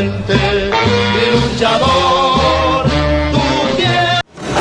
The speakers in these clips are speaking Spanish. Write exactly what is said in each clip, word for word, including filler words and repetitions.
valiente y luchador. Tú tienes...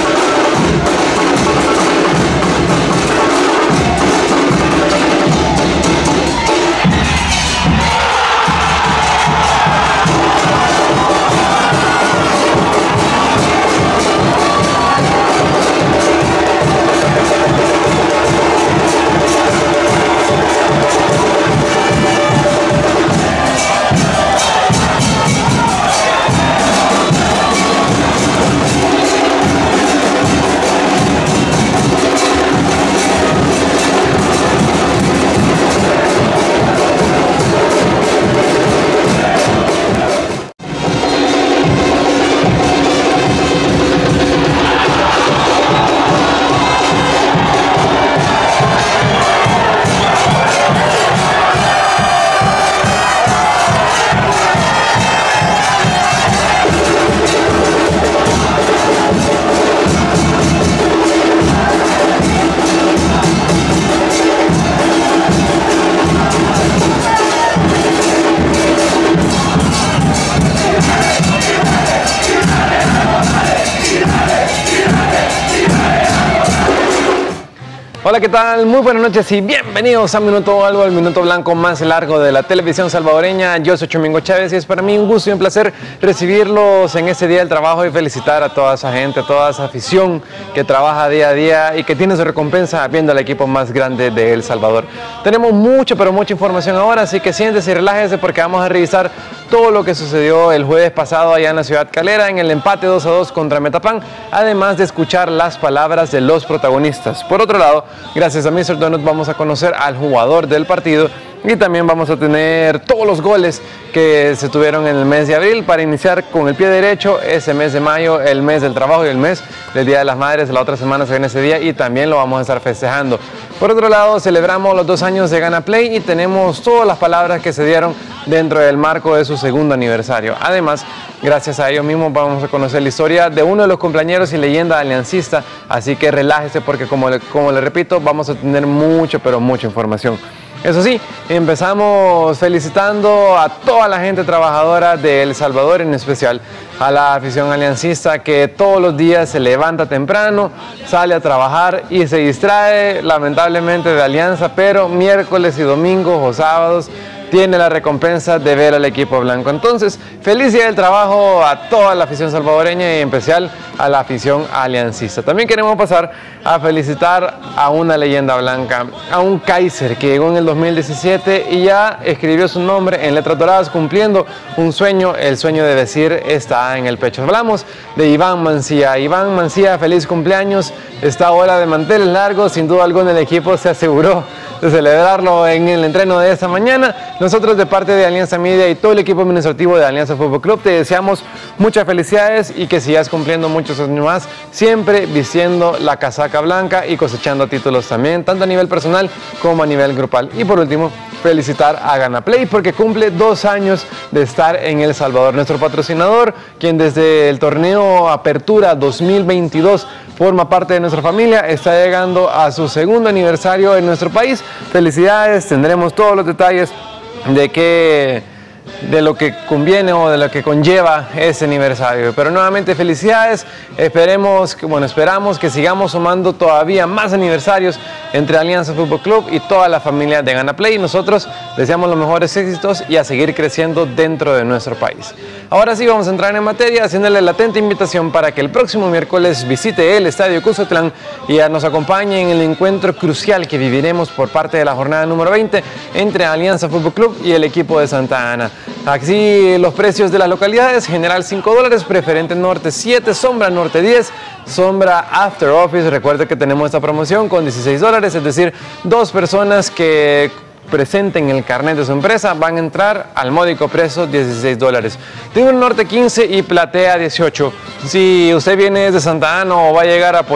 Hola, ¿qué tal? Muy buenas noches y bienvenidos a Minuto Albo, el Minuto Blanco más largo de la televisión salvadoreña. Yo soy Chomingo Chávez y es para mí un gusto y un placer recibirlos en este día del trabajo y felicitar a toda esa gente, a toda esa afición que trabaja día a día y que tiene su recompensa viendo al equipo más grande de El Salvador. Tenemos mucho, pero mucha información ahora, así que siéntese y relájese porque vamos a revisar todo lo que sucedió el jueves pasado allá en la ciudad calera en el empate dos a dos contra Metapán, además de escuchar las palabras de los protagonistas. Por otro lado, gracias a míster Donut vamos a conocer al jugador del partido y también vamos a tener todos los goles que se tuvieron en el mes de abril para iniciar con el pie derecho ese mes de mayo, el mes del trabajo y el mes del Día de las Madres. La otra semana se viene ese día y también lo vamos a estar festejando. Por otro lado, celebramos los dos años de Gana Play y tenemos todas las palabras que se dieron dentro del marco de su segundo aniversario. Además, gracias a ellos mismos vamos a conocer la historia de uno de los cumpleañeros y leyenda aliancista, así que relájese porque como le, como le repito, vamos a tener mucho, pero mucha información. Eso sí, empezamos felicitando a toda la gente trabajadora de El Salvador, en especial a la afición aliancista que todos los días se levanta temprano, sale a trabajar y se distrae lamentablemente de Alianza, pero miércoles y domingos o sábados tiene la recompensa de ver al equipo blanco. Entonces, feliz día del trabajo a toda la afición salvadoreña y en especial a la afición aliancista. También queremos pasar a felicitar a una leyenda blanca, a un Kaiser que llegó en el dos mil diecisiete y ya escribió su nombre en letras doradas cumpliendo un sueño, el sueño de decir está en el pecho. Hablamos de Iván Mancía. Iván Mancía, feliz cumpleaños. Esta hora de manteles largos, sin duda alguna el equipo se aseguró de celebrarlo en el entreno de esta mañana. Nosotros de parte de Alianza Media y todo el equipo administrativo de Alianza Fútbol Club te deseamos muchas felicidades y que sigas cumpliendo muchos años más, siempre vistiendo la casaca blanca y cosechando títulos también, tanto a nivel personal como a nivel grupal. Y por último, felicitar a Gana Play porque cumple dos años de estar en El Salvador. Nuestro patrocinador, quien desde el torneo Apertura dos mil veintidós forma parte de nuestra familia, está llegando a su segundo aniversario en nuestro país. Felicidades, tendremos todos los detalles de que de lo que conviene o de lo que conlleva ese aniversario. Pero nuevamente felicidades, esperemos, bueno, esperamos que sigamos sumando todavía más aniversarios entre Alianza Fútbol Club y toda la familia de Gana Play. Nosotros deseamos los mejores éxitos y a seguir creciendo dentro de nuestro país. Ahora sí vamos a entrar en materia haciéndole la atenta invitación para que el próximo miércoles visite el Estadio Cuzatlán y nos acompañe en el encuentro crucial que viviremos por parte de la jornada número veinte entre Alianza Fútbol Club y el equipo de Santa Ana. Así los precios de las localidades: General cinco dólares, Preferente Norte siete, Sombra Norte diez, Sombra After Office, recuerde que tenemos esta promoción con dieciséis dólares, es decir, dos personas que presenten el carnet de su empresa van a entrar al módico precio dieciséis dólares. Tribuna Norte quince y Platea dieciocho. Si usted viene desde Santa Ana o va a llegar a apoyar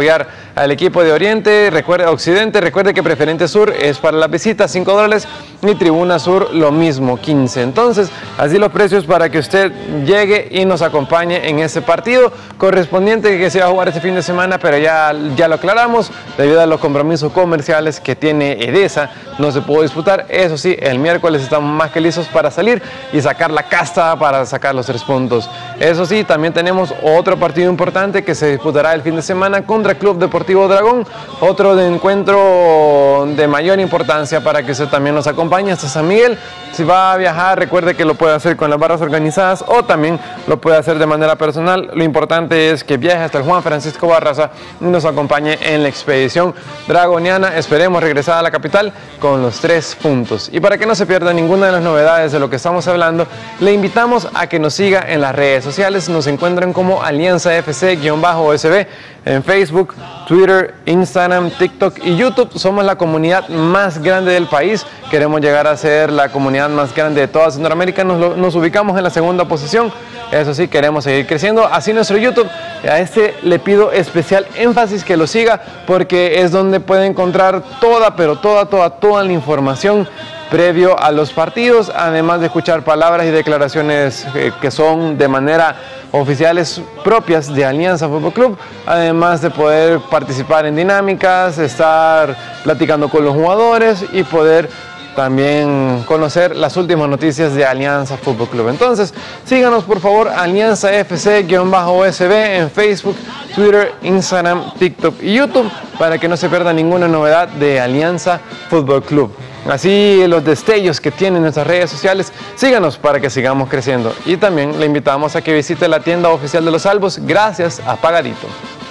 al equipo de Oriente, recuerde, Occidente, recuerde que Preferente Sur es para la visita, cinco dólares, y Tribuna Sur lo mismo, quince. Entonces, así los precios para que usted llegue y nos acompañe en ese partido correspondiente que se va a jugar este fin de semana, pero ya, ya lo aclaramos, debido a los compromisos comerciales que tiene EDESA, no se pudo disputar. Eso sí, el miércoles estamos más que listos para salir y sacar la casta para sacar los tres puntos. Eso sí, también tenemos otro partido importante que se disputará el fin de semana contra Club Deportivo Dragón, otro de encuentro de mayor importancia para que usted también nos acompañe hasta San Miguel. Si va a viajar, recuerde que lo puede hacer con las barras organizadas o también lo puede hacer de manera personal. Lo importante es que viaje hasta el Juan Francisco Barraza y nos acompañe en la expedición dragoniana. Esperemos regresar a la capital con los tres puntos. Y para que no se pierda ninguna de las novedades de lo que estamos hablando, le invitamos a que nos siga en las redes sociales. Nos encuentran como Alianza F C-O S B en Facebook, Twitter, Instagram, TikTok y YouTube. Somos la comunidad más grande del país. Queremos llegar a ser la comunidad más grande de toda Centroamérica. Nos, nos ubicamos en la segunda posición. Eso sí, queremos seguir creciendo. Así nuestro YouTube. A este le pido especial énfasis que lo siga porque es donde puede encontrar toda, pero toda, toda, toda la información previo a los partidos, además de escuchar palabras y declaraciones eh, que son de manera oficiales propias de Alianza Fútbol Club, además de poder participar en dinámicas, estar platicando con los jugadores y poder también conocer las últimas noticias de Alianza Fútbol Club. Entonces, síganos por favor, Alianza F C-O S B en Facebook, Twitter, Instagram, TikTok y YouTube, para que no se pierda ninguna novedad de Alianza Fútbol Club. Así los destellos que tienen nuestras redes sociales, síganos para que sigamos creciendo. Y también le invitamos a que visite la tienda oficial de los Albos, gracias a Pagadito.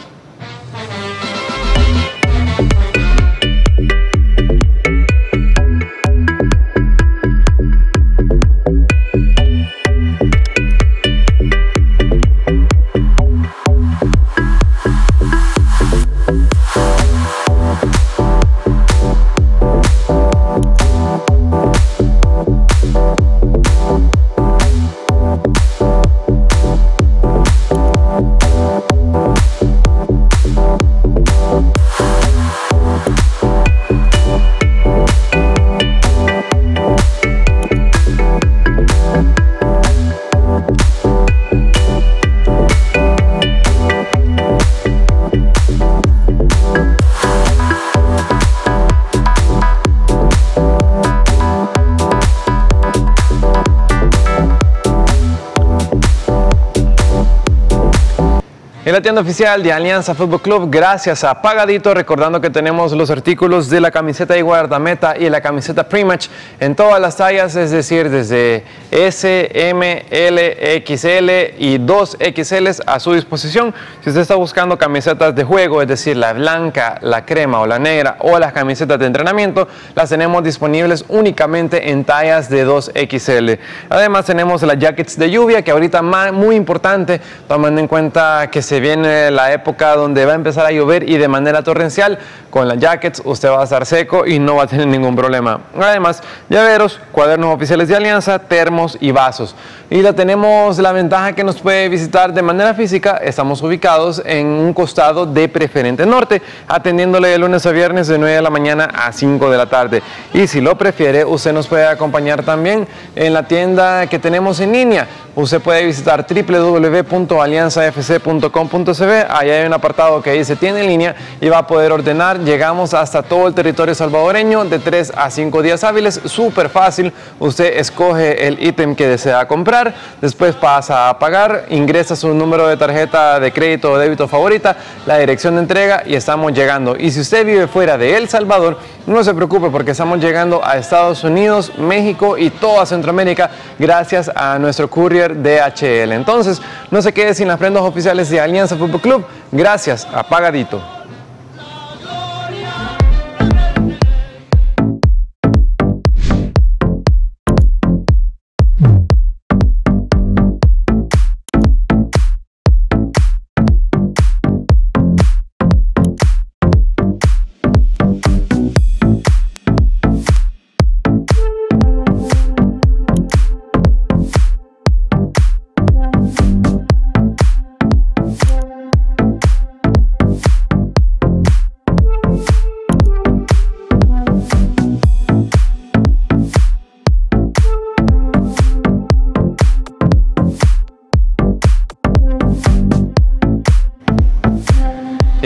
En la tienda oficial de Alianza Fútbol Club, gracias a Pagadito, recordando que tenemos los artículos de la camiseta de guardameta y la camiseta Pre-Match en todas las tallas, es decir, desde S, M, L, X L y dos X L a su disposición. Si usted está buscando camisetas de juego, es decir, la blanca, la crema o la negra o las camisetas de entrenamiento, las tenemos disponibles únicamente en tallas de dos X L. Además tenemos las jackets de lluvia, que ahorita más, muy importante, tomando en cuenta que se viene la época donde va a empezar a llover y de manera torrencial. Con las jackets usted va a estar seco y no va a tener ningún problema. Además, llaveros, cuadernos oficiales de Alianza, termos y vasos. Y la tenemos la ventaja que nos puede visitar de manera física. Estamos ubicados en un costado de Preferente Norte, atendiéndole de lunes a viernes de nueve de la mañana a cinco de la tarde. Y si lo prefiere, usted nos puede acompañar también en la tienda que tenemos en línea. Usted puede visitar w w w punto alianza f c punto com punto c b. Ahí hay un apartado que dice tienda en línea y va a poder ordenar. Llegamos hasta todo el territorio salvadoreño de tres a cinco días hábiles. Súper fácil. Usted escoge el ítem que desea comprar, después pasa a pagar, ingresa su número de tarjeta de crédito o débito favorita, la dirección de entrega y estamos llegando. Y si usted vive fuera de El Salvador, no se preocupe porque estamos llegando a Estados Unidos, México y toda Centroamérica gracias a nuestro courier D H L. Entonces, no se quede sin las prendas oficiales de Alianza Fútbol Club gracias a Pagadito.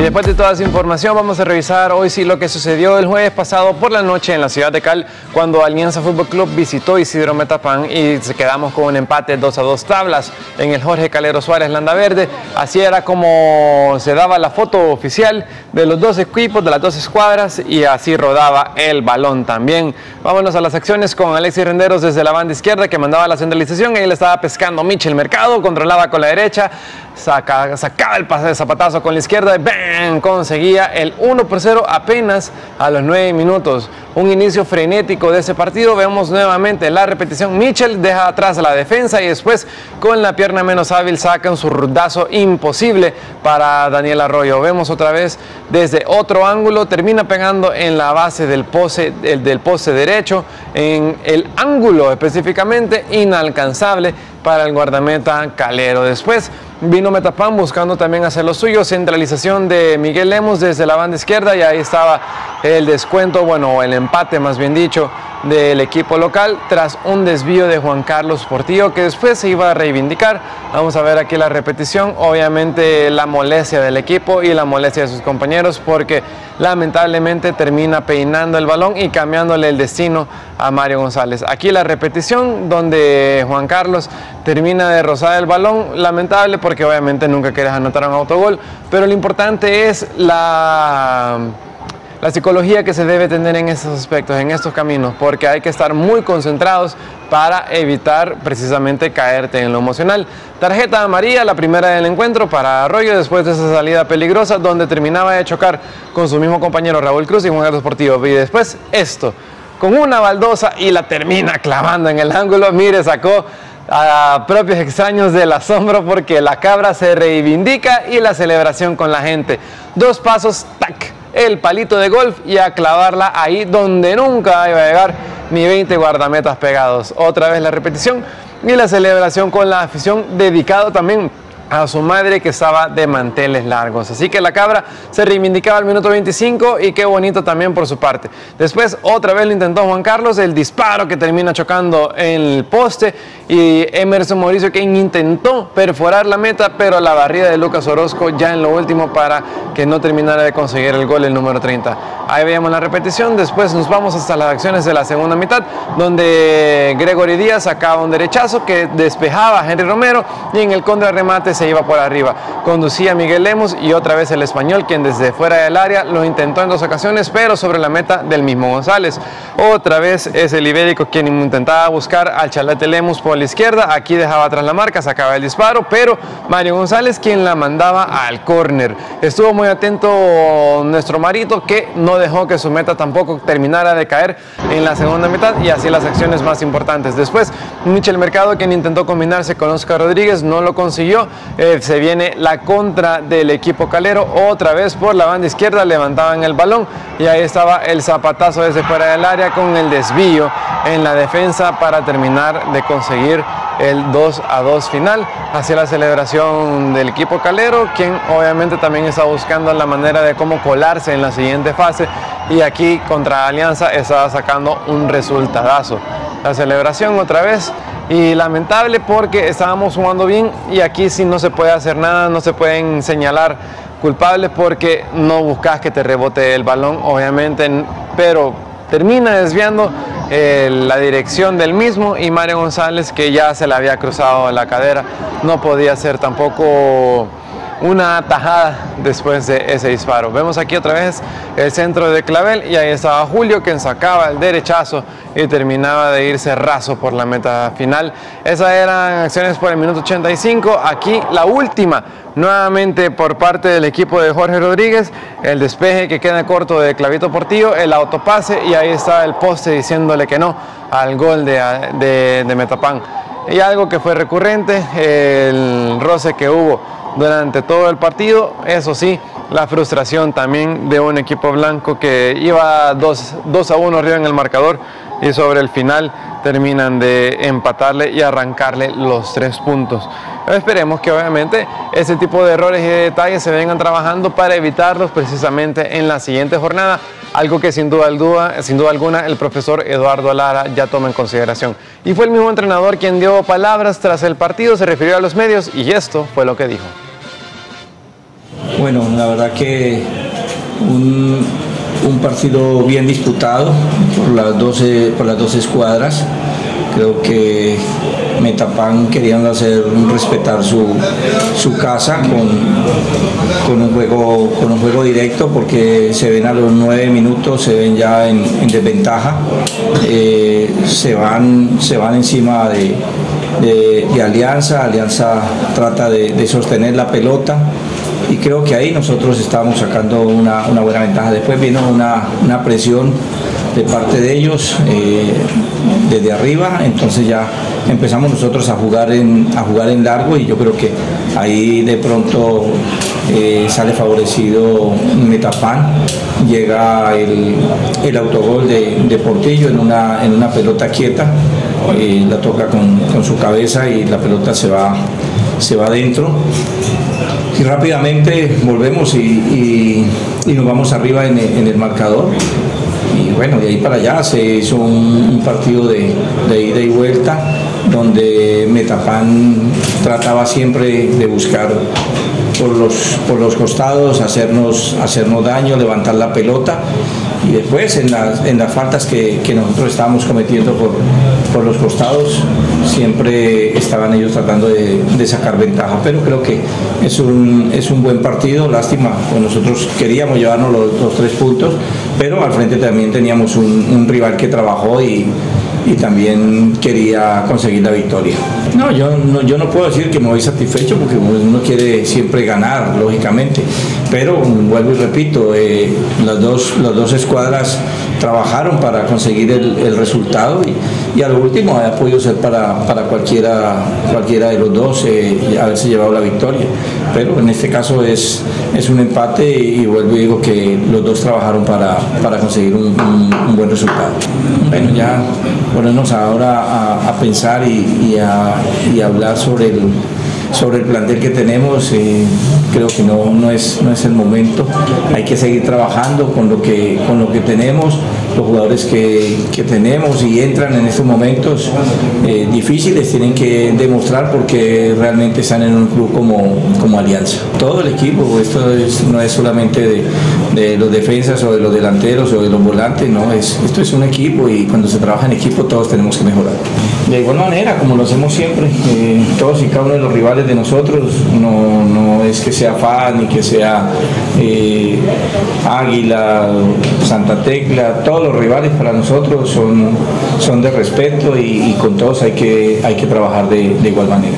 Y después de toda esa información vamos a revisar hoy sí lo que sucedió el jueves pasado por la noche en la ciudad de Cal cuando Alianza Fútbol Club visitó Isidro Metapán y se quedamos con un empate dos a dos tablas en el Jorge Calero Suárez Landaverde. Así era como se daba la foto oficial de los dos equipos, de las dos escuadras, y así rodaba el balón también. Vámonos a las acciones con Alexis Renderos desde la banda izquierda que mandaba la centralización. Ahí le estaba pescando Michel Mercado, controlaba con la derecha, saca, sacaba el pase de zapatazo con la izquierda y ¡bam! Conseguía el uno por cero apenas a los nueve minutos. Un inicio frenético de ese partido. Vemos nuevamente la repetición. Michel deja atrás a la defensa y después con la pierna menos hábil saca un zurdazo imposible para Daniel Arroyo. Vemos otra vez desde otro ángulo, termina pegando en la base del poste, del, del poste derecho, en el ángulo específicamente inalcanzable para el guardameta Calero. Después vino Metapán buscando también hacer lo suyo, centralización de Miguel Lemos desde la banda izquierda y ahí estaba el descuento, bueno, el empate más bien dicho, del equipo local tras un desvío de Juan Carlos Portillo que después se iba a reivindicar. Vamos a ver aquí la repetición. Obviamente la molestia del equipo y la molestia de sus compañeros porque lamentablemente termina peinando el balón y cambiándole el destino a Mario González. Aquí la repetición donde Juan Carlos termina de rozar el balón, lamentable porque obviamente nunca quieres anotar un autogol, pero lo importante es la... la psicología que se debe tener en estos aspectos, en estos caminos, porque hay que estar muy concentrados para evitar precisamente caerte en lo emocional. Tarjeta amarilla, la primera del encuentro para Arroyo después de esa salida peligrosa donde terminaba de chocar con su mismo compañero Raúl Cruz y Juan Carlos Portillo. Y después esto, con una baldosa y la termina clavando en el ángulo. Mire, sacó a propios extraños del asombro porque la cabra se reivindica y la celebración con la gente. Dos pasos, tac, el palito de golf y a clavarla ahí donde nunca iba a llegar ni veinte guardametas pegados. Otra vez la repetición y la celebración con la afición, dedicado también a su madre que estaba de manteles largos. Así que la cabra se reivindicaba al minuto veinticinco y qué bonito también por su parte. Después otra vez lo intentó Juan Carlos, el disparo que termina chocando en el poste y Emerson Mauricio quien intentó perforar la meta, pero la barrida de Lucas Orozco ya en lo último para que no terminara de conseguir el gol el número treinta. Ahí veíamos la repetición. Después nos vamos hasta las acciones de la segunda mitad donde Gregory Díaz sacaba un derechazo que despejaba a Henry Romero y en el contrarremate se iba por arriba. Conducía Miguel Lemos y otra vez el español quien desde fuera del área lo intentó en dos ocasiones, pero sobre la meta del mismo González. Otra vez es el ibérico quien intentaba buscar al Chalete Lemos por la izquierda. Aquí dejaba atrás la marca, sacaba el disparo, pero Mario González quien la mandaba al córner. Estuvo muy atento nuestro Marito que no dejó que su meta tampoco terminara de caer en la segunda mitad y así las acciones más importantes. Después Michel Mercado quien intentó combinarse con Oscar Rodríguez, no lo consiguió. Eh, se viene la contra del equipo calero, otra vez por la banda izquierda levantaban el balón y ahí estaba el zapatazo desde fuera del área con el desvío en la defensa para terminar de conseguir el dos a dos final. Hacia la celebración del equipo calero, quien obviamente también está buscando la manera de cómo colarse en la siguiente fase y aquí contra Alianza estaba sacando un resultadazo. La celebración otra vez y lamentable porque estábamos jugando bien y aquí sí no se puede hacer nada, no se pueden señalar culpables porque no buscas que te rebote el balón obviamente, pero termina desviando eh, la dirección del mismo y Mario González que ya se le había cruzado la cadera no podía hacer tampoco una atajada después de ese disparo. Vemos aquí otra vez el centro de Clavel y ahí estaba Julio quien sacaba el derechazo y terminaba de irse raso por la meta final. Esas eran acciones por el minuto ochenta y cinco. Aquí la última nuevamente por parte del equipo de Jorge Rodríguez, el despeje que queda corto de Clavito Portillo, el autopase y ahí está el poste diciéndole que no al gol de, de, de Metapán. Y algo que fue recurrente, el roce que hubo durante todo el partido, eso sí, la frustración también de un equipo blanco que iba dos a uno arriba en el marcador y sobre el final terminan de empatarle y arrancarle los tres puntos. Esperemos que obviamente ese tipo de errores y de detalles se vengan trabajando para evitarlos precisamente en la siguiente jornada, algo que sin duda, duda, sin duda alguna el profesor Eduardo Lara ya toma en consideración. Y fue el mismo entrenador quien dio palabras tras el partido, se refirió a los medios y esto fue lo que dijo. Bueno, la verdad que un, un partido bien disputado por las doce, por las dos escuadras. Creo que Metapán querían hacer respetar su, su casa con, con, un juego, con un juego directo, porque se ven a los nueve minutos, se ven ya en, en desventaja, eh, se, van, se van encima de, de, de Alianza. Alianza trata de, de sostener la pelota y creo que ahí nosotros estábamos sacando una, una buena ventaja. Después vino una, una presión de parte de ellos eh, desde arriba, entonces ya empezamos nosotros a jugar en, a jugar en largo, y yo creo que ahí de pronto eh, sale favorecido Metapán. Llega el, el autogol de, de Portillo en una, en una pelota quieta, eh, la toca con, con su cabeza y la pelota se va, se va adentro. Y rápidamente volvemos y, y, y nos vamos arriba en el, en el marcador. Y bueno, de ahí para allá se hizo un, un partido de, de ida y vuelta, donde Metapán trataba siempre de buscar por los, por los costados, hacernos, hacernos daño, levantar la pelota, y después en las, en las faltas que, que nosotros estábamos cometiendo por, por los costados, siempre estaban ellos tratando de, de sacar ventaja. Pero creo que es un, es un buen partido. Lástima, pues nosotros queríamos llevarnos los, los tres puntos, pero al frente también teníamos un, un rival que trabajó y, y también quería conseguir la victoria. No, yo no, yo no puedo decir que me voy satisfecho, porque uno quiere siempre ganar, lógicamente, pero vuelvo y repito, eh, las, dos, las dos escuadras trabajaron para conseguir el, el resultado, y, y a lo último ha podido ser para, para cualquiera, cualquiera de los dos eh, haberse llevado la victoria, pero en este caso es, es un empate, y, y vuelvo y digo que los dos trabajaron para, para conseguir un, un, un buen resultado. Bueno, ya ponernos ahora a, a pensar y, y, a, y a hablar sobre el, sobre el plantel que tenemos, eh, creo que no, no, es, no es el momento. Hay que seguir trabajando con lo que, con lo que tenemos, los jugadores que, que tenemos y entran en estos momentos eh, difíciles, tienen que demostrar, porque realmente están en un club como, como Alianza. Todo el equipo, esto es, no es solamente de, de los defensas o de los delanteros o de los volantes, no, es, esto es un equipo, y cuando se trabaja en equipo todos tenemos que mejorar. De igual manera, como lo hacemos siempre, eh, todos y cada uno de los rivales de nosotros, no, no es que sea F A ni que sea eh, Águila, Santa Tecla, todos los rivales para nosotros son, son de respeto, y, y con todos hay que, hay que trabajar de, de igual manera.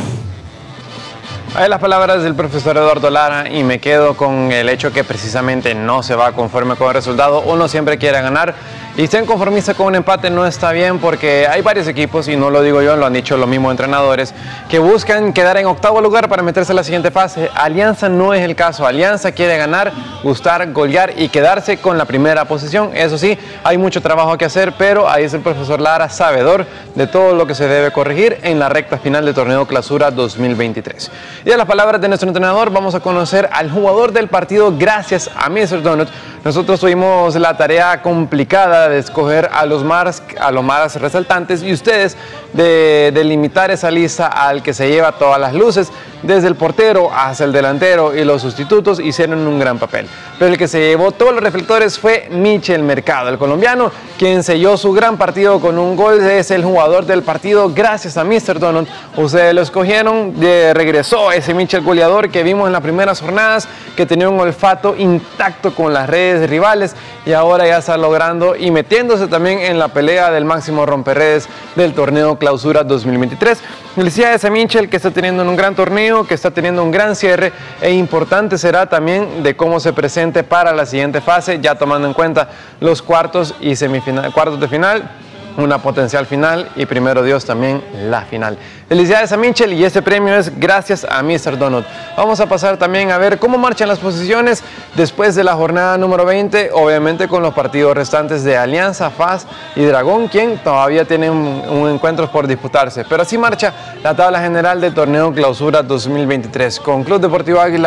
Hay las palabras del profesor Eduardo Lara, y me quedo con el hecho que precisamente no se va conforme con el resultado. Uno siempre quiere ganar, y ser conformista con un empate no está bien, porque hay varios equipos, y no lo digo yo, lo han dicho los mismos entrenadores, que buscan quedar en octavo lugar para meterse a la siguiente fase. Alianza no es el caso. Alianza quiere ganar, gustar, golear y quedarse con la primera posición. Eso sí, hay mucho trabajo que hacer, pero ahí es el profesor Lara, sabedor de todo lo que se debe corregir en la recta final del torneo Clausura dos mil veintitrés. Y a las palabras de nuestro entrenador, vamos a conocer al jugador del partido. Gracias a mister Donut, nosotros tuvimos la tarea complicada de escoger a los más, a los más resaltantes, y ustedes de delimitar esa lista al que se lleva todas las luces, desde el portero hasta el delantero y los sustitutos hicieron un gran papel. Pero el que se llevó todos los reflectores fue Michel Mercado, el colombiano, quien selló su gran partido con un gol. Es el jugador del partido gracias a mister Donut. Ustedes lo escogieron, de, regresó ese Michel goleador que vimos en las primeras jornadas, que tenía un olfato intacto con las redes rivales, y ahora ya está logrando y metiéndose también en la pelea del máximo romperredes del torneo Clausura dos mil veintitrés. Felicidades a Michel, que está teniendo un gran torneo, que está teniendo un gran cierre, e importante será también de cómo se presente para la siguiente fase, ya tomando en cuenta los cuartos y semifinal, cuartos de final, una potencial final, y primero Dios también la final. Felicidades a Michel, y este premio es gracias a mister Donut. Vamos a pasar también a ver cómo marchan las posiciones después de la jornada número veinte, obviamente con los partidos restantes de Alianza, F A S y Dragón, quien todavía tienen un, un encuentro por disputarse. Pero así marcha la tabla general del torneo Clausura dos mil veintitrés, con Club Deportivo Águila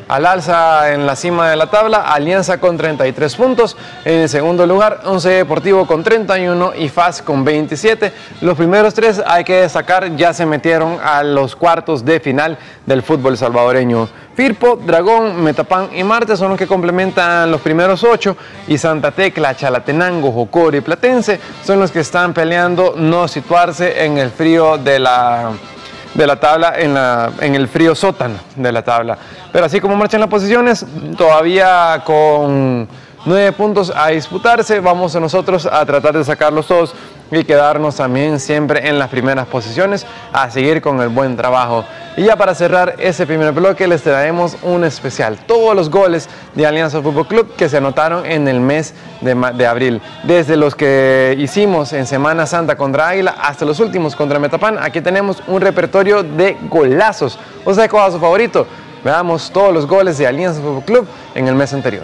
al alza en la cima de la tabla, Alianza con treinta y tres puntos. En el segundo lugar, Once Deportivo con treinta y uno y F A S con veintisiete. Los primeros tres, hay que destacar, ya se metieron a los cuartos de final del fútbol salvadoreño. Firpo, Dragón, Metapán y Marte son los que complementan los primeros ocho, y Santa Tecla, Chalatenango, Jocoro y Platense son los que están peleando no situarse en el frío de la... de la tabla, en, la, en el frío sótano de la tabla. Pero así como marchan las posiciones, todavía con nueve puntos a disputarse, vamos a nosotros a tratar de sacarlos todos y quedarnos también siempre en las primeras posiciones, a seguir con el buen trabajo. Y ya para cerrar ese primer bloque les traemos un especial, todos los goles de Alianza Fútbol Club que se anotaron en el mes de, de abril, desde los que hicimos en Semana Santa contra Águila hasta los últimos contra Metapán. Aquí tenemos un repertorio de golazos. ¿O sea cuál es su favorito? Veamos todos los goles de Alianza Fútbol Club en el mes anterior.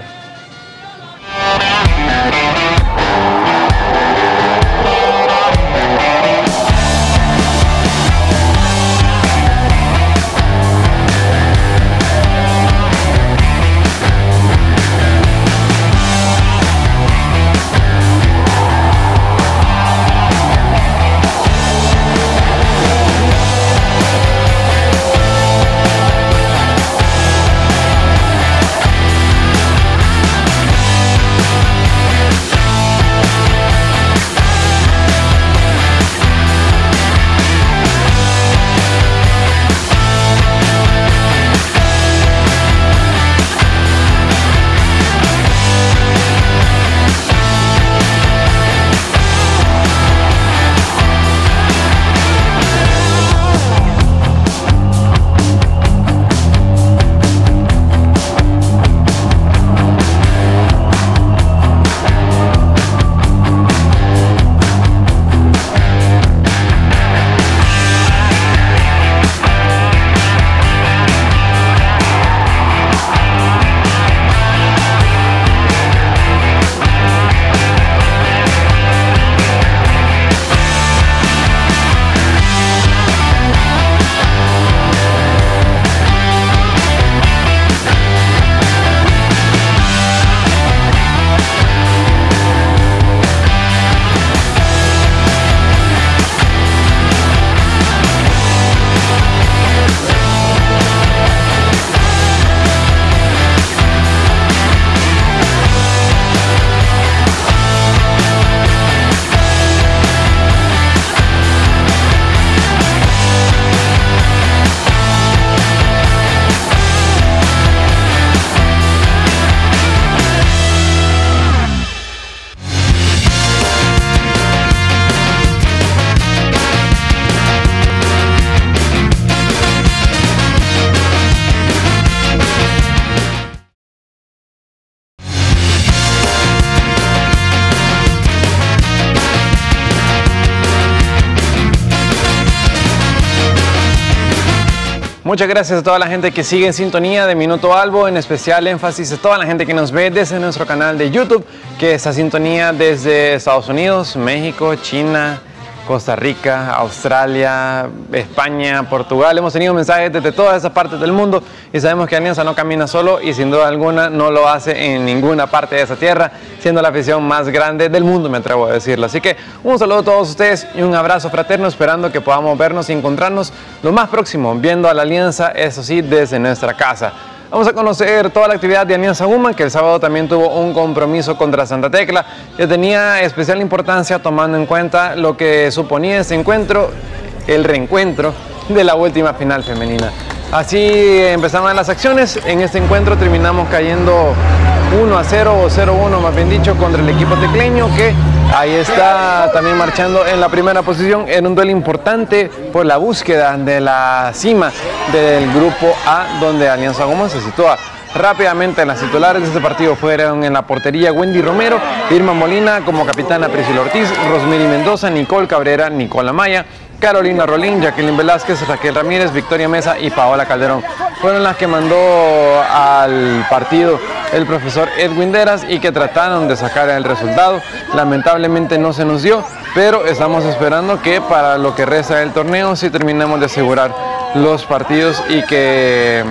Muchas gracias a toda la gente que sigue en sintonía de Minuto Albo, en especial énfasis a toda la gente que nos ve desde nuestro canal de YouTube, que está sintonía desde Estados Unidos, México, China, Costa Rica, Australia, España, Portugal. Hemos tenido mensajes desde todas esas partes del mundo y sabemos que Alianza no camina solo y sin duda alguna no lo hace en ninguna parte de esa tierra, siendo la afición más grande del mundo, me atrevo a decirlo. Así que un saludo a todos ustedes y un abrazo fraterno, esperando que podamos vernos y encontrarnos lo más próximo, viendo a la Alianza, eso sí, desde nuestra casa. Vamos a conocer toda la actividad de Alianza Guma, que el sábado también tuvo un compromiso contra Santa Tecla, que tenía especial importancia tomando en cuenta lo que suponía ese encuentro, el reencuentro de la última final femenina. Así empezaron las acciones. En este encuentro terminamos cayendo uno a cero o cero a uno más bien dicho contra el equipo tecleño, que ahí está también marchando en la primera posición en un duelo importante por la búsqueda de la cima del grupo A, donde Alianza Guma se sitúa. Rápidamente las titulares de este partido fueron en la portería Wendy Romero, Irma Molina como capitana, Priscila Ortiz, Rosmery Mendoza, Nicole Cabrera, Nicola Maya, Carolina Rolín, Jacqueline Velázquez, Raquel Ramírez, Victoria Mesa y Paola Calderón. Fueron las que mandó al partido el profesor Edwin Deras y que trataron de sacar el resultado. Lamentablemente no se nos dio, pero estamos esperando que para lo que resta del torneo sí terminemos de asegurar los partidos y que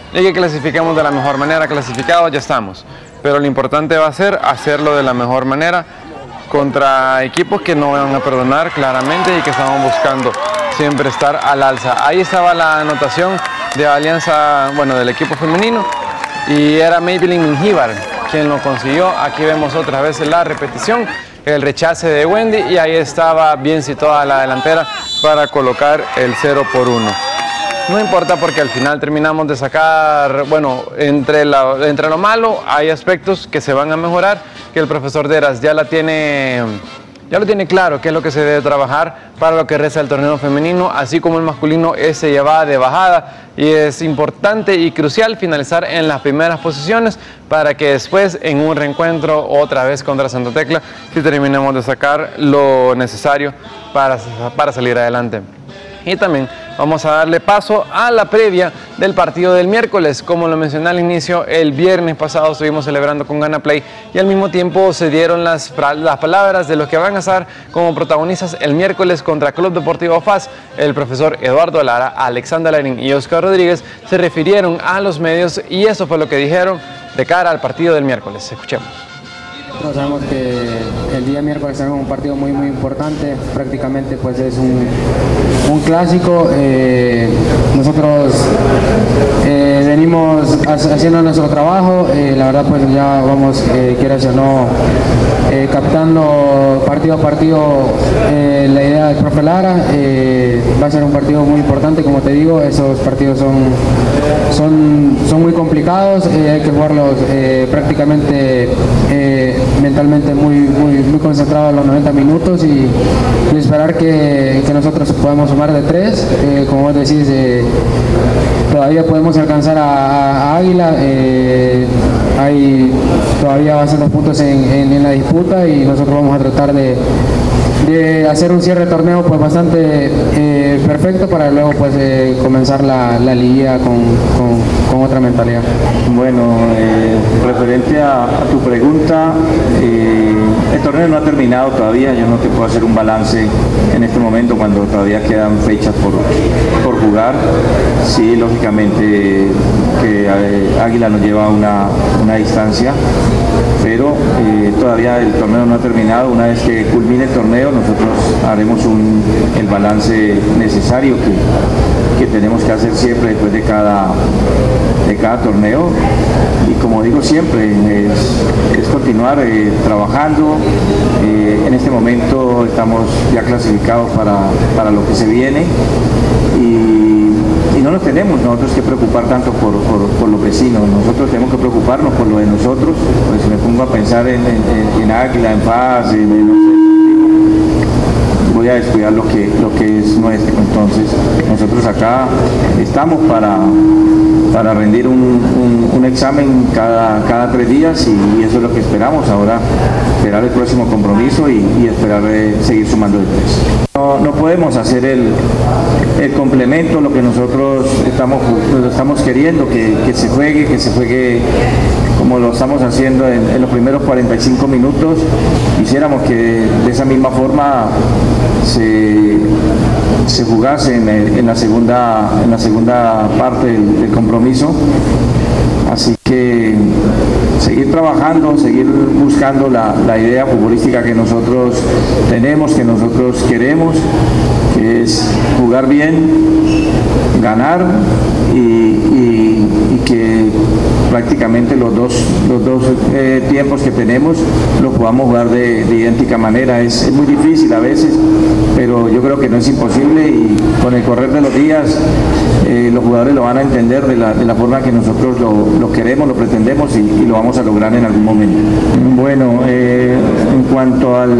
y que clasifiquemos de la mejor manera. Clasificados ya estamos, pero lo importante va a ser hacerlo de la mejor manera contra equipos que no van a perdonar claramente y que estamos buscando siempre estar al alza. Ahí estaba la anotación de Alianza, bueno, del equipo femenino, y era Maybelline Mingíbar quien lo consiguió. Aquí vemos otra vez la repetición, el rechace de Wendy, y ahí estaba bien situada la delantera para colocar el cero por uno. No importa porque al final terminamos de sacar, bueno, entre, la, entre lo malo hay aspectos que se van a mejorar, que el profesor Deras ya la tiene, ya lo tiene claro, qué es lo que se debe trabajar para lo que resta del torneo femenino, así como el masculino ese lleva de bajada, y es importante y crucial finalizar en las primeras posiciones para que después en un reencuentro otra vez contra Santa Tecla si terminemos de sacar lo necesario para, para salir adelante. Y también vamos a darle paso a la previa del partido del miércoles. Como lo mencioné al inicio, el viernes pasado estuvimos celebrando con Gana Play y al mismo tiempo se dieron las, las palabras de los que van a estar como protagonistas el miércoles contra Club Deportivo F A S. El profesor Eduardo Lara, Alexander Larín y Oscar Rodríguez se refirieron a los medios y eso fue lo que dijeron de cara al partido del miércoles. Escuchemos. Nosotros sabemos que el día miércoles tenemos un partido muy muy importante, prácticamente pues es un, un clásico. Eh, nosotros eh, venimos haciendo nuestro trabajo, eh, la verdad pues ya vamos, eh, quieras o no, eh, captando partido a partido eh, la idea del profe Lara. Eh, va a ser un partido muy importante, como te digo, esos partidos son, son, son muy complicados, eh, hay que jugarlos eh, prácticamente eh, mentalmente muy, muy, muy concentrado en los noventa minutos y, y esperar que, que nosotros podamos sumar de tres. Eh, como vos decís, eh, todavía podemos alcanzar a, a Águila, eh, hay todavía bastantes puntos en, en, en la disputa y nosotros vamos a tratar de, de hacer un cierre de torneo pues bastante eh, perfecto para luego pues eh, comenzar la, la liga con, con, con otra mentalidad. Bueno, eh, referente a, a tu pregunta, eh, el torneo no ha terminado todavía, yo no te puedo hacer un balance en este momento cuando todavía quedan fechas por, por jugar. Sí, lógicamente que eh, Águila nos lleva una, una distancia, pero eh, todavía el torneo no ha terminado. Una vez que culmine el torneo nosotros haremos un, el balance necesario que, que tenemos que hacer siempre después de cada, de cada torneo, y como digo siempre es, es continuar eh, trabajando. Eh, en este momento estamos ya clasificados para, para lo que se viene y, y no nos tenemos nosotros que preocupar tanto por, por, por los vecinos, nosotros tenemos que preocuparnos por lo de nosotros. Pues si me pongo a pensar en, en, en Águila, en Paz, en, en, no sé, voy a descuidar lo que, lo que es nuestro. Entonces nosotros acá estamos para, para rendir un, un, un examen cada, cada tres días y, y eso es lo que esperamos ahora, esperar el próximo compromiso y, y esperar eh, seguir sumando de tres. No, no podemos hacer el, el complemento, lo que nosotros estamos, lo estamos queriendo, que, que se juegue, que se juegue como lo estamos haciendo en, en los primeros cuarenta y cinco minutos. Quisiéramos que de esa misma forma se, se jugase en, el, en, la segunda, en la segunda parte del, del compromiso. Así que seguir trabajando, seguir buscando la, la idea futbolística que nosotros tenemos, que nosotros queremos, que es jugar bien, ganar y, y, y que prácticamente los dos, los dos eh, tiempos que tenemos los podamos jugar de, de idéntica manera. Es, es muy difícil a veces, pero yo creo que no es imposible y con el correr de los días eh, los jugadores lo van a entender de la, de la forma que nosotros lo, lo queremos, lo pretendemos y, y lo vamos a lograr en algún momento. Bueno, eh, en cuanto al,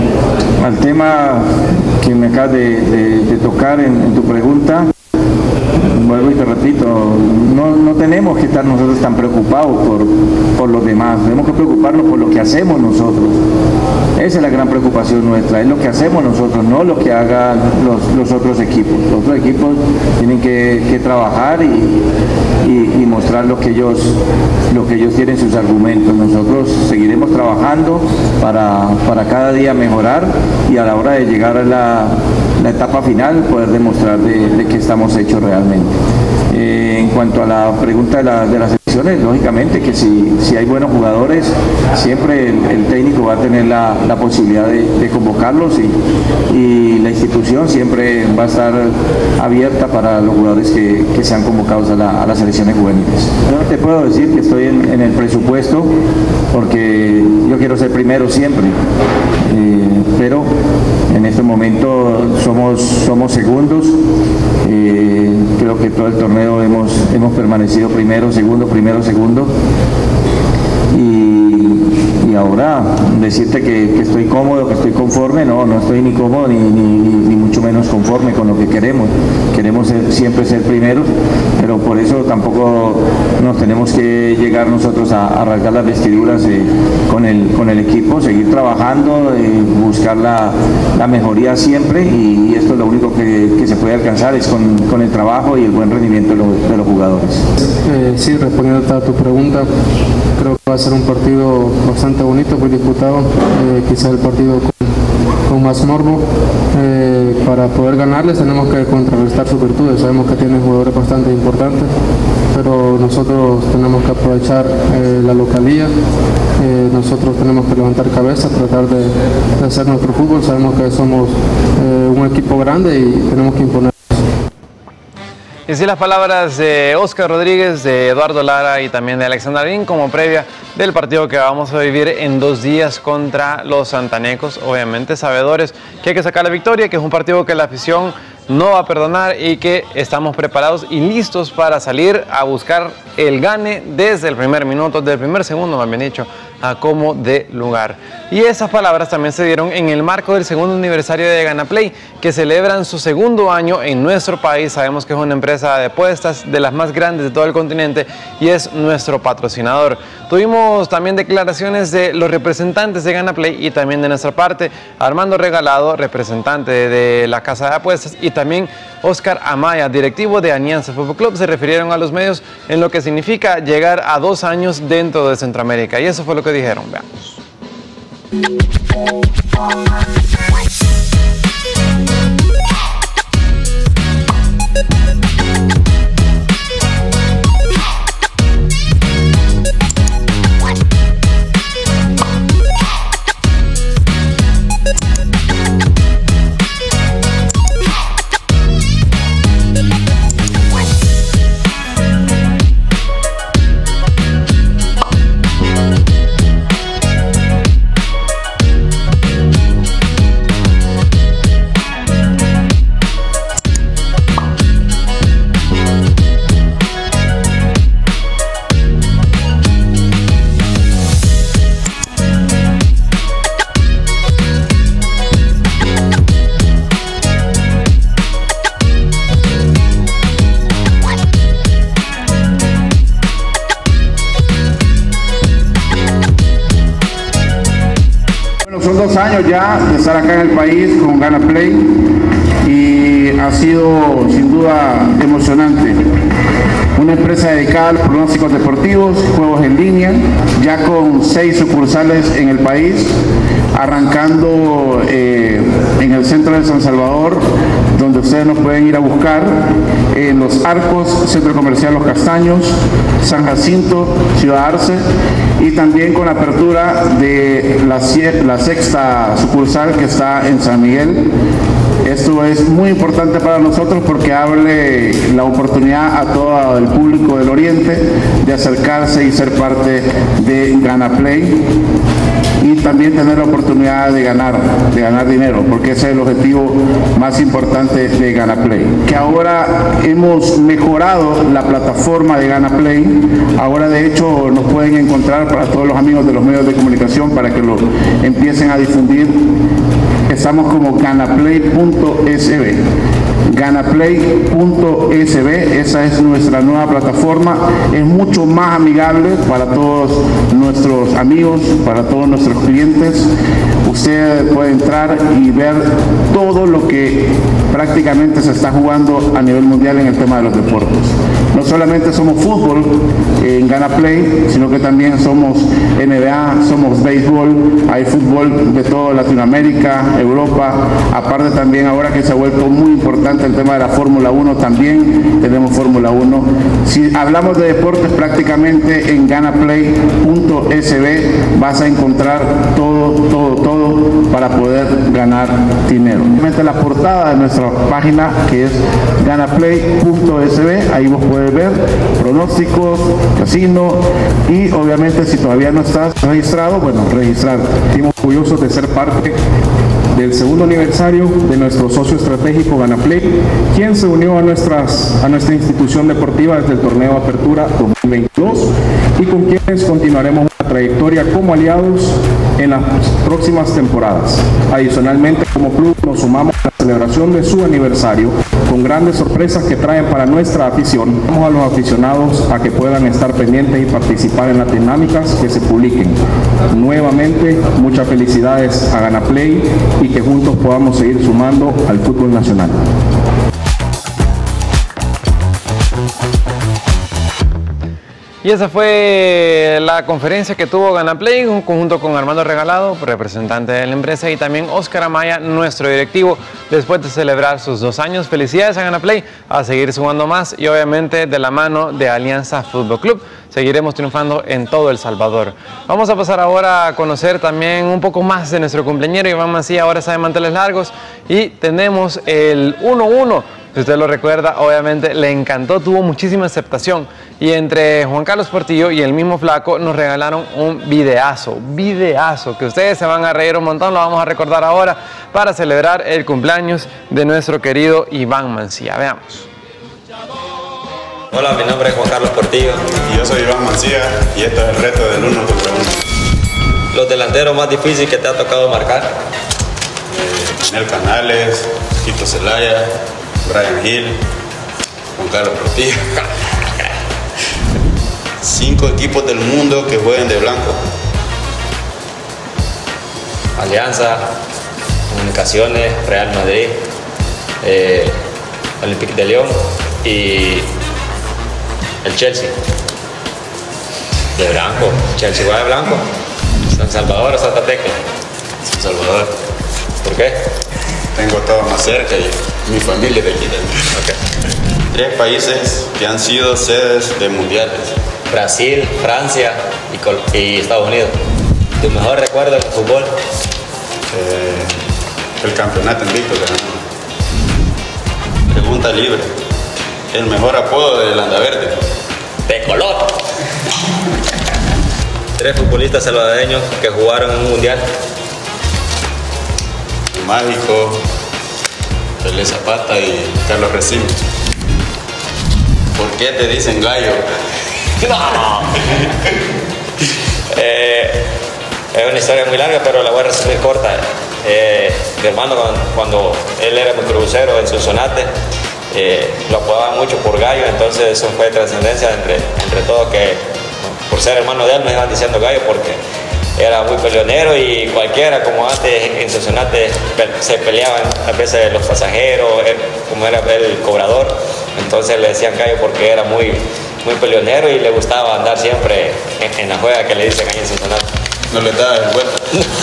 al tema que me acabas de, de, de tocar en, en tu pregunta, vuelvo y te repito, no, no tenemos que estar nosotros tan preocupados por, por los demás, tenemos que preocuparnos por lo que hacemos nosotros. Esa es la gran preocupación nuestra, es lo que hacemos nosotros, no lo que hagan los, los otros equipos. Los otros equipos tienen que, que trabajar y, y, y mostrar lo que, ellos, lo que ellos tienen, sus argumentos. Nosotros seguiremos trabajando para, para cada día mejorar y a la hora de llegar a la, la etapa final poder demostrar de, de que estamos hechos realmente. Eh, en cuanto a la pregunta de, la, de las selecciones, lógicamente que si, si hay buenos jugadores, siempre el, el técnico va a tener la, la posibilidad de, de convocarlos y, y la institución siempre va a estar abierta para los jugadores que, que sean convocados a, la, a las selecciones juveniles. Yo no te puedo decir que estoy en, en el presupuesto porque yo quiero ser primero siempre, eh, pero en este momento somos, somos segundos. Eh, creo que todo el torneo hemos, hemos permanecido primero, segundo, primero, segundo y, y ahora decirte que, que estoy cómodo, que estoy conforme, no, no estoy ni cómodo ni, ni, ni mucho menos conforme con lo que queremos. Queremos ser, siempre ser primeros, pero por eso tampoco nos tenemos que llegar nosotros a, a rasgar las vestiduras eh, con, el, con el equipo, seguir trabajando, eh, buscar la, la mejoría siempre y, y esto es lo único que, que se puede alcanzar, es con, con el trabajo y el buen rendimiento de los, de los jugadores. Eh, sí, respondiendo a tu pregunta, creo que va a ser un partido bastante bonito, muy disputado, eh, quizá el partido con, con más morbo. Eh, para poder ganarles tenemos que contrarrestar sus virtudes, sabemos que tienen jugadores bastante importantes, pero nosotros tenemos que aprovechar eh, la localía, eh, nosotros tenemos que levantar cabeza, tratar de, de hacer nuestro fútbol, sabemos que somos eh, un equipo grande y tenemos que imponer. Y así las palabras de Óscar Rodríguez, de Eduardo Lara y también de Alexander Larín como previa del partido que vamos a vivir en dos días contra los santanecos, obviamente sabedores que hay que sacar la victoria, que es un partido que la afición no va a perdonar y que estamos preparados y listos para salir a buscar el gane desde el primer minuto, desde el primer segundo, más bien dicho, a como de lugar. Y esas palabras también se dieron en el marco del segundo aniversario de Ganaplay, que celebran su segundo año en nuestro país. Sabemos que es una empresa de apuestas de las más grandes de todo el continente y es nuestro patrocinador. Tuvimos también declaraciones de los representantes de Ganaplay y también de nuestra parte, Armando Regalado, representante de la casa de apuestas, y también Oscar Amaya, directivo de Alianza Fútbol Club, se refirieron a los medios en lo que significa llegar a dos años dentro de Centroamérica. Y eso fue lo que dijeron, veamos. Son dos años ya de estar acá en el país con Ganaplay y ha sido sin duda emocionante. Una empresa dedicada a los pronósticos deportivos, juegos en línea, ya con seis sucursales en el país, arrancando eh, en el centro de San Salvador, donde ustedes nos pueden ir a buscar, en Los Arcos, Centro Comercial Los Castaños, San Jacinto, Ciudad Arce, y también con la apertura de la, la sexta sucursal que está en San Miguel. Esto es muy importante para nosotros porque abre la oportunidad a todo el público del Oriente de acercarse y ser parte de Ganaplay y también tener la oportunidad de ganar, de ganar dinero, porque ese es el objetivo más importante de Ganaplay. Que ahora hemos mejorado la plataforma de Ganaplay, ahora de hecho nos pueden encontrar para todos los amigos de los medios de comunicación para que lo empiecen a difundir. Estamos como ganaplay punto s b. ganaplay punto s b, esa es nuestra nueva plataforma, es mucho más amigable para todos nuestros amigos, para todos nuestros clientes. Usted puede entrar y ver todo lo que prácticamente se está jugando a nivel mundial en el tema de los deportes. No solamente somos fútbol en Ganaplay, sino que también somos N B A, somos béisbol, hay fútbol de toda Latinoamérica, Europa, aparte también ahora que se ha vuelto muy importante importante el tema de la Fórmula uno, también tenemos Fórmula uno. Si hablamos de deportes, prácticamente en ganaplay punto s b vas a encontrar todo, todo, todo para poder ganar dinero. La portada de nuestra página, que es ganaplay punto s b, ahí vos puedes ver pronósticos, casino y obviamente si todavía no estás registrado, bueno, registrar. Estamos orgullosos de ser parte del segundo aniversario de nuestro socio estratégico Ganaplay, quien se unió a, nuestras, a nuestra institución deportiva desde el torneo Apertura dos mil veintidós y con quienes continuaremos una trayectoria como aliados en las próximas temporadas. Adicionalmente, como club nos sumamos a la celebración de su aniversario con grandes sorpresas que traen para nuestra afición. Vamos a los aficionados a que puedan estar pendientes y participar en las dinámicas que se publiquen. Nuevamente, muchas felicidades a Ganaplay y que juntos podamos seguir sumando al fútbol nacional. Y esa fue la conferencia que tuvo Ganaplay, en conjunto con Armando Regalado, representante de la empresa, y también Oscar Amaya, nuestro directivo, después de celebrar sus dos años. Felicidades a Ganaplay, a seguir sumando más y obviamente de la mano de Alianza Fútbol Club. Seguiremos triunfando en todo El Salvador. Vamos a pasar ahora a conocer también un poco más de nuestro cumpleañero Iván Mancilla, ahora está de manteles largos, y tenemos el uno uno. Si usted lo recuerda, obviamente le encantó, tuvo muchísima aceptación. Y entre Juan Carlos Portillo y el mismo Flaco nos regalaron un videazo, videazo, que ustedes se van a reír un montón, lo vamos a recordar ahora para celebrar el cumpleaños de nuestro querido Iván Mancilla. Veamos. Hola, mi nombre es Juan Carlos Portillo. Y yo soy Iván Mancilla y esto es el reto del uno contra uno. Los delanteros más difíciles que te ha tocado marcar. Eh, Nel Canales, Quito Zelaya, Brian Hill, Juan Carlos Portillo. Cinco equipos del mundo que jueguen de blanco. Alianza, Comunicaciones, Real Madrid, eh, Olympique de Lyon y el Chelsea. De blanco. Chelsea juega de blanco. San Salvador o Santa Tecla. San Salvador. ¿Por qué? Tengo todo más cerca y mi familia de aquí también. Okay. Tres países que han sido sedes de mundiales. Brasil, Francia y, Col y Estados Unidos. ¿Tu mejor recuerdo del fútbol? Eh, el campeonato invicto que ganamos. Pregunta libre. El mejor apodo de Landaverde. Tecoloto. Tres futbolistas salvadoreños que jugaron en un mundial. El Mágico, Pelé Zapata y Carlos Resino. ¿Por qué te dicen gallo? No. eh, es una historia muy larga, pero la voy a resumir corta. Eh, mi hermano, cuando, cuando él era muy crucero en Sonsonate, eh, lo apodaban mucho por gallo, entonces eso fue trascendencia entre, entre todos, que por ser hermano de él me iban diciendo gallo porque era muy peleonero y cualquiera, como antes en Sonsonate se peleaban a veces los pasajeros, él, como era el cobrador, entonces le decían gallo porque era muy, muy peleonero y le gustaba andar siempre en, en la juega que le dicen ahí en Sonsonate. No le daba el vuelta.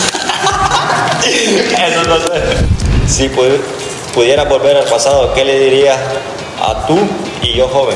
Eso no sé. Si pudieras volver al pasado, ¿qué le dirías a tú y yo joven?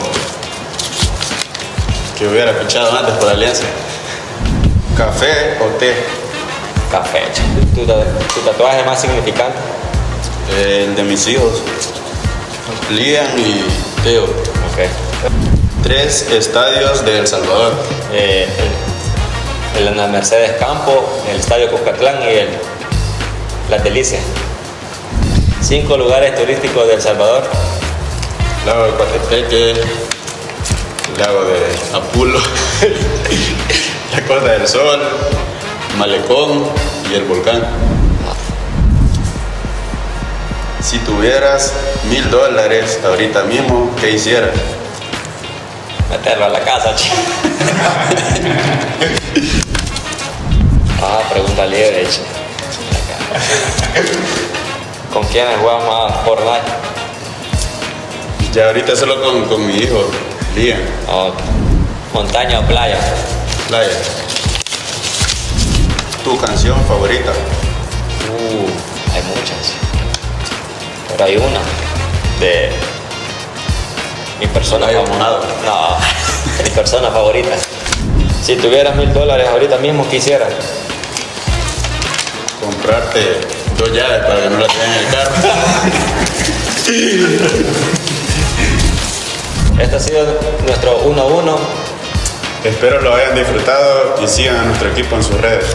Que hubiera fichado antes por Alianza. ¿Café o té? Café. ¿Tu, tu tatuaje más significante? El de mis hijos, Liam y Teo. Okay. Tres estadios de El Salvador. Eh, el, el Mercedes Campo, el Estadio Cucatlán y el Las Delicias. Cinco lugares turísticos de El Salvador. Lago de Coatepeque, el lago de Apulo, la Costa del Sol, Malecón y el volcán. Si tuvieras mil dólares ahorita mismo, ¿qué hicieras? Meterlo a la casa, chico. Ah, pregunta libre, chico. ¿Con quiénes jugamos más Fortnite? Ya ahorita solo con, con mi hijo, Liam. Oh, ¿montaña o playa? Playa. ¿Tu canción favorita? Uh, hay muchas. Pero hay una. de mi persona favorita. No, mi persona favorita. Si tuvieras mil dólares ahorita mismo, ¿qué hicieras? Comprarte dos llaves para que no las tengan en el carro. Este ha sido nuestro uno a uno. Espero lo hayan disfrutado y sigan a nuestro equipo en sus redes.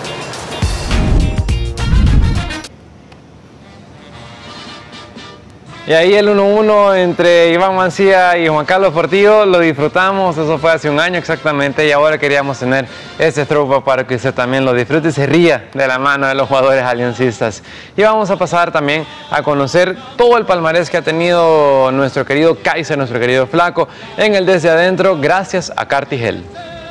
Y ahí el uno uno entre Iván Mancilla y Juan Carlos Portillo lo disfrutamos, eso fue hace un año exactamente, y ahora queríamos tener este throwback para que usted también lo disfrute y se ría de la mano de los jugadores aliancistas. Y vamos a pasar también a conocer todo el palmarés que ha tenido nuestro querido Kaiser, nuestro querido Flaco, en el Desde Adentro, gracias a Cartigel.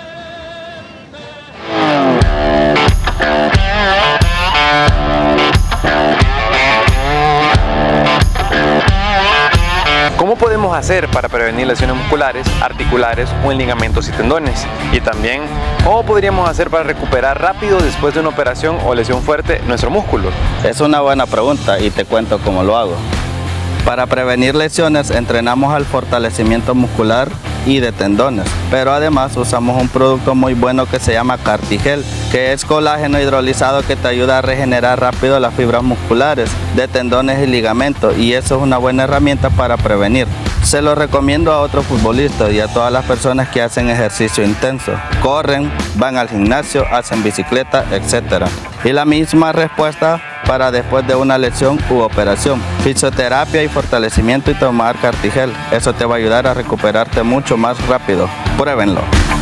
¿Cómo podemos hacer para prevenir lesiones musculares, articulares o en ligamentos y tendones? Y también, ¿cómo podríamos hacer para recuperar rápido después de una operación o lesión fuerte nuestro músculo? Es una buena pregunta y te cuento cómo lo hago. Para prevenir lesiones entrenamos al fortalecimiento muscular y de tendones, pero además usamos un producto muy bueno que se llama Cartigel, que es colágeno hidrolizado que te ayuda a regenerar rápido las fibras musculares de tendones y ligamentos, y eso es una buena herramienta para prevenir. Se lo recomiendo a otros futbolistas y a todas las personas que hacen ejercicio intenso, corren, van al gimnasio, hacen bicicleta, etcétera. Y la misma respuesta para después de una lesión u operación: fisioterapia y fortalecimiento y tomar Cartigel. Eso te va a ayudar a recuperarte mucho más rápido. Pruébenlo.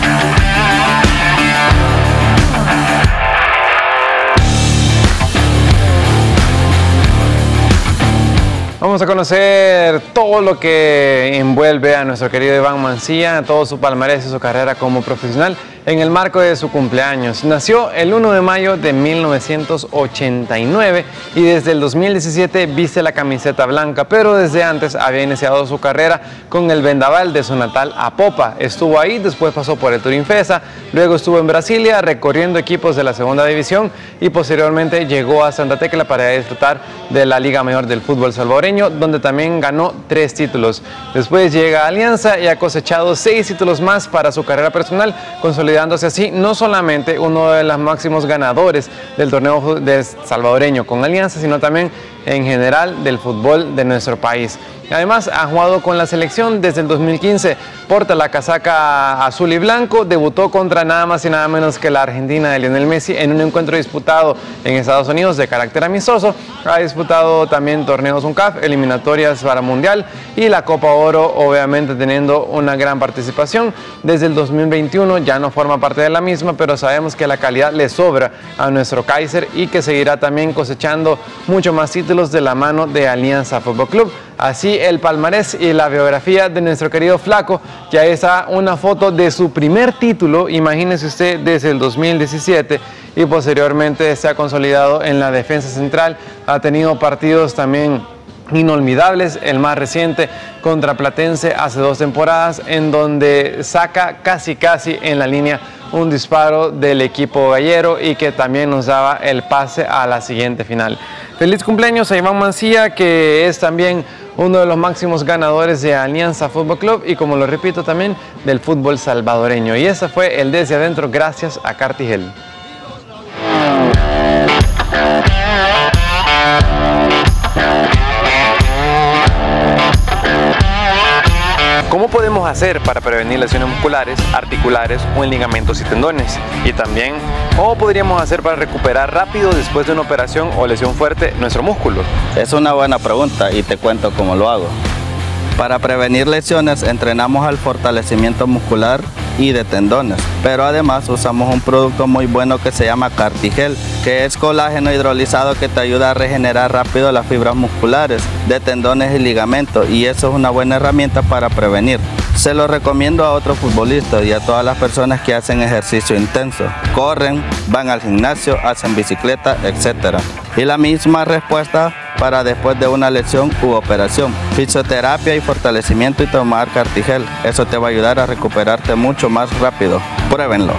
Vamos a conocer todo lo que envuelve a nuestro querido Iván Mancilla, todo su palmarés y su carrera como profesional en el marco de su cumpleaños. Nació el uno de mayo de mil novecientos ochenta y nueve y desde el dos mil diecisiete viste la camiseta blanca, pero desde antes había iniciado su carrera con el Vendaval de su natal Apopa. Estuvo ahí, después pasó por el Turinfesa, luego estuvo en Brasilia recorriendo equipos de la segunda división y posteriormente llegó a Santa Tecla para disfrutar de la Liga Mayor del fútbol salvadoreño, donde también ganó tres títulos. Después llega a Alianza y ha cosechado seis títulos más para su carrera personal, consolidándose así no solamente uno de los máximos ganadores del torneo de salvadoreño con Alianza, sino también en general del fútbol de nuestro país. Además, ha jugado con la selección desde el dos mil quince, porta la casaca azul y blanco, debutó contra nada más y nada menos que la Argentina de Lionel Messi en un encuentro disputado en Estados Unidos de carácter amistoso. Ha disputado también torneos UNCAF, eliminatorias para Mundial y la Copa Oro, obviamente teniendo una gran participación. Desde el dos mil veintiuno ya no forma parte de la misma, pero sabemos que la calidad le sobra a nuestro Kaiser y que seguirá también cosechando mucho más títulos de la mano de Alianza Fútbol Club. Así el palmarés y la biografía de nuestro querido Flaco. Ya está una foto de su primer título, imagínese usted, desde el dos mil diecisiete, y posteriormente se ha consolidado en la defensa central. Ha tenido partidos también inolvidables, el más reciente contra Platense hace dos temporadas, en donde saca casi casi en la línea un disparo del equipo gallero y que también nos daba el pase a la siguiente final. Feliz cumpleaños a Iván Mancilla, que es también uno de los máximos ganadores de Alianza Fútbol Club y, como lo repito, también del fútbol salvadoreño. Y ese fue el Desde Adentro gracias a Cartigel. ¿Cómo podemos hacer para prevenir lesiones musculares, articulares o en ligamentos y tendones? Y también, ¿cómo podríamos hacer para recuperar rápido después de una operación o lesión fuerte nuestro músculo? Es una buena pregunta y te cuento cómo lo hago. Para prevenir lesiones entrenamos al fortalecimiento muscular y de tendones, pero además usamos un producto muy bueno que se llama Cartigel, que es colágeno hidrolizado que te ayuda a regenerar rápido las fibras musculares de tendones y ligamentos, y eso es una buena herramienta para prevenir. Se lo recomiendo a otros futbolistas y a todas las personas que hacen ejercicio intenso, corren, van al gimnasio, hacen bicicleta, etcétera. Y la misma respuesta para después de una lesión u operación: fisioterapia y fortalecimiento y tomar Cartigel. Eso te va a ayudar a recuperarte mucho más rápido. Pruébenlo.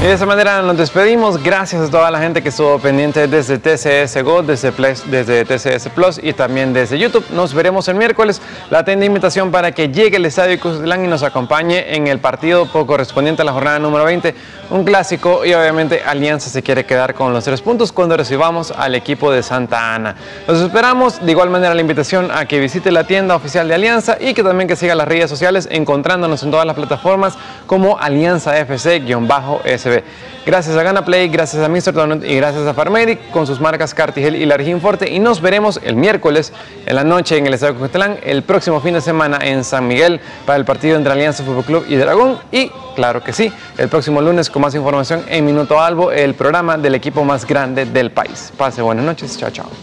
Y de esa manera nos despedimos. Gracias a toda la gente que estuvo pendiente desde T C S Go, desde, Play, desde T C S Plus y también desde YouTube. Nos veremos el miércoles. La atenta invitación para que llegue al Estadio Cuscatlán y nos acompañe en el partido correspondiente a la jornada número veinte. Un clásico y obviamente Alianza se quiere quedar con los tres puntos cuando recibamos al equipo de Santa Ana. Los esperamos. De igual manera la invitación a que visite la tienda oficial de Alianza y que también que siga las redes sociales encontrándonos en todas las plataformas como Alianza F C-S B. Gracias a Ganaplay, gracias a míster Donut y gracias a Farmedic con sus marcas Cartigel y Largin Forte. Y nos veremos el miércoles en la noche en el Estadio Cuscatlán, el próximo fin de semana en San Miguel para el partido entre Alianza Fútbol Club y Dragón. Y claro que sí, el próximo lunes con más información en Minuto Albo, el programa del equipo más grande del país. Pase buenas noches, chao, chao.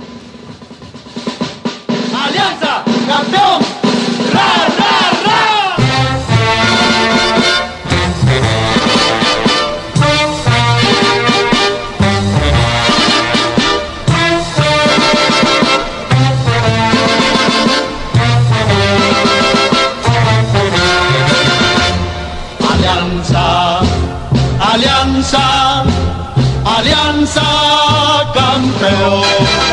Alianza, campeón, ra, ra, ra. Alianza, Alianza, Alianza, campeón.